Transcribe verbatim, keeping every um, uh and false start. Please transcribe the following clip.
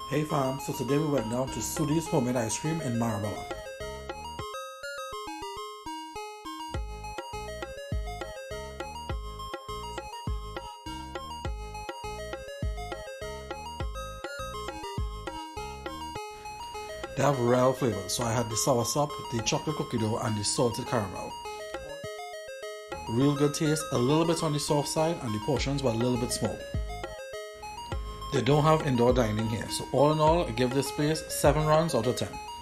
Hey fam, so today we went down to Soody's homemade ice cream in Marabella. They have real flavors, so I had the soursop, the chocolate cookie dough, and the salted caramel. Real good taste, a little bit on the soft side, and the portions were a little bit small. They don't have indoor dining here, so all in all, I give this place seven rounds out of ten.